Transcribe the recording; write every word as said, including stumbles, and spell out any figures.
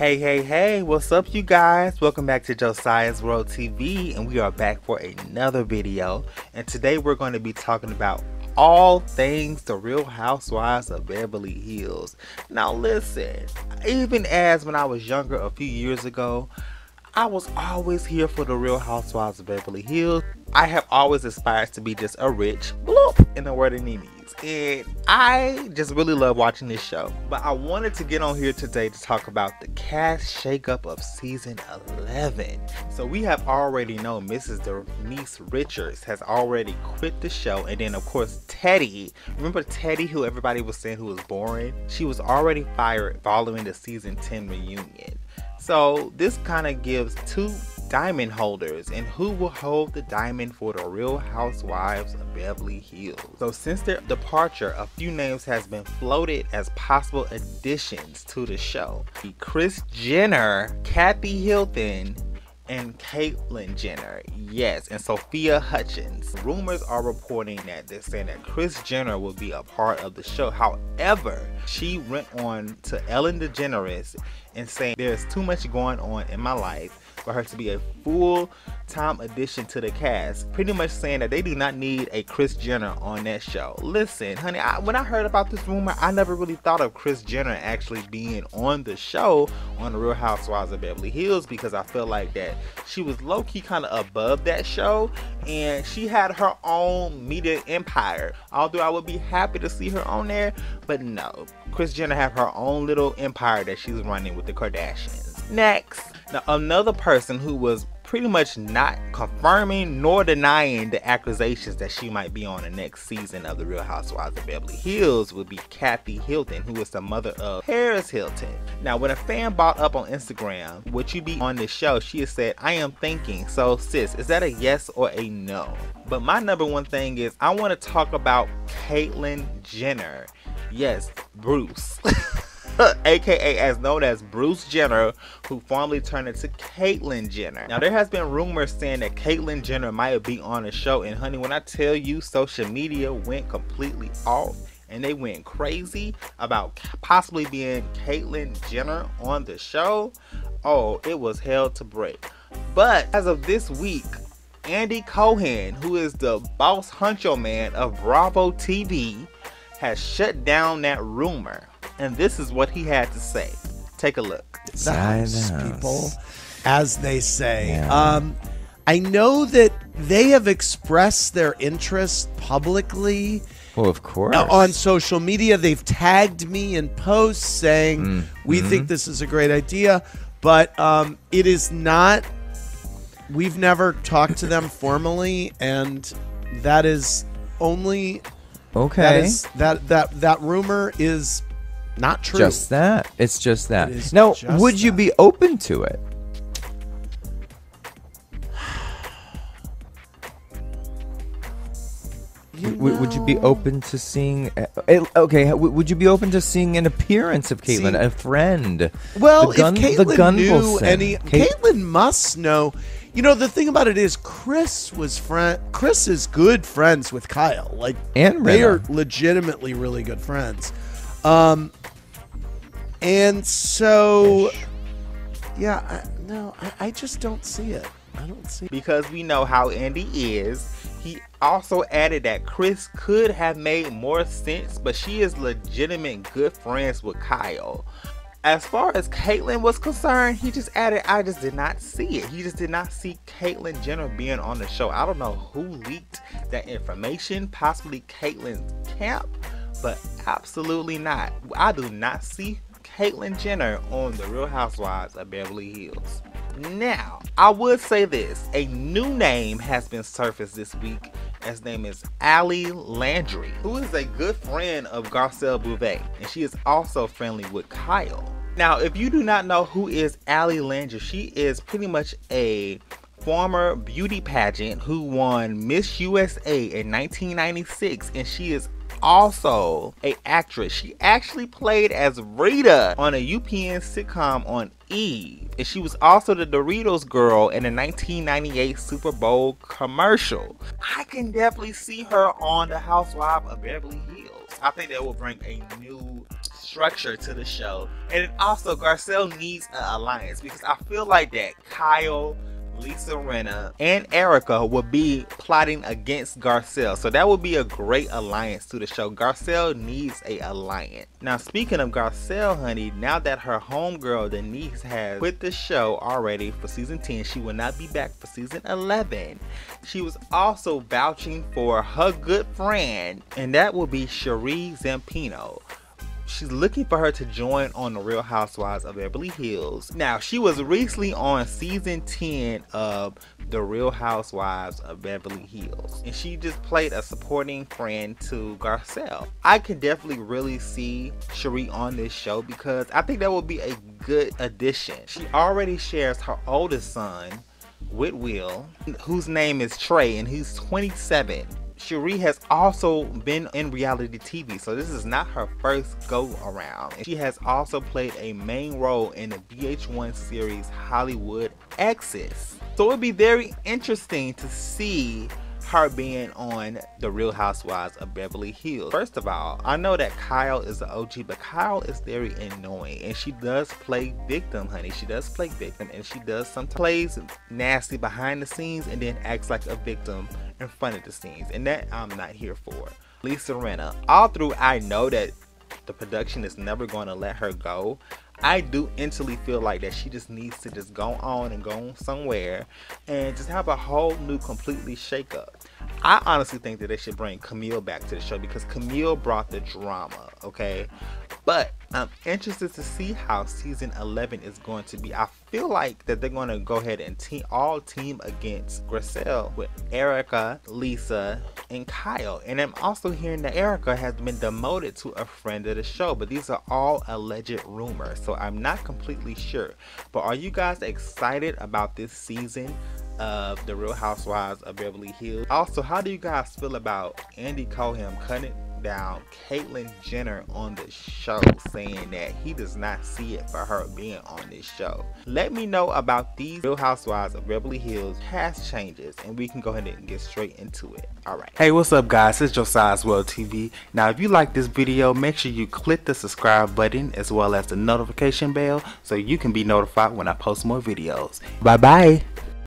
Hey, hey, hey, what's up you guys? Welcome back to Josiah's World T V, and we are back for another video. And today we're going to be talking about all things the Real Housewives of Beverly Hills. Now listen, even as when I was younger a few years ago, I was always here for the Real Housewives of Beverly Hills. I have always aspired to be just a rich bloop in the word of Nini's. And I just really love watching this show. But I wanted to get on here today to talk about the cast shakeup of season eleven. So we have already known Missus Denise Richards has already quit the show. And then of course Teddi, remember Teddi who everybody was saying who was boring? She was already fired following the season ten reunion. So this kind of gives two diamond holders, and who will hold the diamond for the Real Housewives of Beverly Hills. So since their departure, a few names has been floated as possible additions to the show. Kris Jenner, Kathy Hilton, and Caitlyn Jenner, yes, and Sophia Hutchins. Rumors are reporting that they're saying that Kris Jenner will be a part of the show. However, she went on to Ellen DeGeneres and saying there's too much going on in my life for her to be a full-time addition to the cast, pretty much saying that they do not need a Kris Jenner on that show. Listen, honey, I, when I heard about this rumor, I never really thought of Kris Jenner actually being on the show on the Real Housewives of Beverly Hills, because I feel like that she was low-key kind of above that show, and she had her own media empire. Although I would be happy to see her on there, but no, Kris Jenner have her own little empire that she's running with the Kardashians. Next. Now, another person who was pretty much not confirming nor denying the accusations that she might be on the next season of the Real Housewives of Beverly Hills would be Kathy Hilton, who is the mother of Paris Hilton. Now, when a fan brought up on Instagram, would you be on this show? She has said, I am thinking. So, sis, is that a yes or a no? But my number one thing is I want to talk about Caitlyn Jenner. Yes, Bruce. aka as known as Bruce Jenner, who formerly turned into Caitlyn Jenner. Now there has been rumors saying that Caitlyn Jenner might be on the show, and honey, when I tell you social media went completely off and they went crazy about possibly being Caitlyn Jenner on the show, oh, it was hell to break. But as of this week, Andy Cohen, who is the boss honcho man of Bravo T V, has shut down that rumor. And this is what he had to say. Take a look. The house people, as they say. Yeah. Um, I know that they have expressed their interest publicly. Well, of course. On social media, they've tagged me in posts saying, mm. we mm-hmm. think this is a great idea. But um, it is not, we've never talked to them formally. And that is only, okay. That, is, that, that, that rumor is not true. Just that. It's just that. Now, would you be open to it? You would, would you be open to seeing? Uh, okay, would you be open to seeing an appearance of Caitlyn, See, a friend? Well, the gun, if Caitlyn the gun knew any, Kate, Caitlyn must know. You know, the thing about it is, Chris was friend. Chris is good friends with Kyle. Like, and they are legitimately really good friends. Um, and so, yeah, I, no, I, I just don't see it. I don't see it. Because we know how Andy is. He also added that Chris could have made more sense, but she is legitimate good friends with Kyle. As far as Caitlyn was concerned, he just added, I just did not see it. He just did not see Caitlyn Jenner being on the show. I don't know who leaked that information, possibly Caitlyn's camp, but absolutely not. I do not see Caitlyn Jenner on the Real Housewives of Beverly Hills. Now, I would say this. A new name has been surfaced this week. His name is Ali Landry, who is a good friend of Garcelle Beauvais, and she is also friendly with Kyle. Now, if you do not know who is Ali Landry, she is pretty much a former beauty pageant who won Miss U S A in nineteen ninety-six, and she is also an actress. She actually played as Rita on a U P N sitcom on E! And she was also the Doritos girl in the nineteen ninety-eight Super Bowl commercial. I can definitely see her on the Housewives of Beverly Hills. I think that will bring a new structure to the show. And then also Garcelle needs an alliance, because I feel like that Kyle, Lisa Rinna, and Erica will be plotting against Garcelle. So that would be a great alliance to the show. Garcelle needs a alliance. Now speaking of Garcelle, honey, now that her homegirl Denise has quit the show already for season ten, she will not be back for season eleven. She was also vouching for her good friend, and that will be Cherie Zampino. She's looking for her to join on the Real Housewives of Beverly Hills. Now, she was recently on season ten of the Real Housewives of Beverly Hills, and she just played a supporting friend to Garcelle. I can definitely really see Cherie on this show, because I think that will be a good addition. She already shares her oldest son with Will, whose name is Trey, and he's twenty-seven. Cherie has also been in reality T V, so this is not her first go around. She has also played a main role in the V H one series Hollywood Exes. So it would be very interesting to see her being on the Real Housewives of Beverly Hills. First of all, I know that Kyle is the O G, but Kyle is very annoying, and she does play victim, honey. She does play victim, and she does sometimes plays nasty behind the scenes and then acts like a victim in front of the scenes, and that I'm not here for. Lisa Rinna, all through I know that the production is never going to let her go. I do instantly feel like that she just needs to just go on and go somewhere and just have a whole new completely shake up. I honestly think that they should bring Camille back to the show, because Camille brought the drama, okay? But I'm interested to see how season eleven is going to be. I feel like that they're going to go ahead and team all team against Garcelle with Erica, Lisa, and Kyle. And I'm also hearing that Erica has been demoted to a friend of the show, but these are all alleged rumors, so I'm not completely sure. But are you guys excited about this season of the Real Housewives of Beverly Hills? Also, how do you guys feel about Andy Cohen cutting down Caitlyn Jenner on the show, saying that he does not see it for her being on this show? Let me know about these Real Housewives of Beverly Hills cast changes, and we can go ahead and get straight into it. Alright. Hey, what's up guys? It's Josiah's World T V. Now if you like this video, make sure you click the subscribe button as well as the notification bell so you can be notified when I post more videos. Bye bye.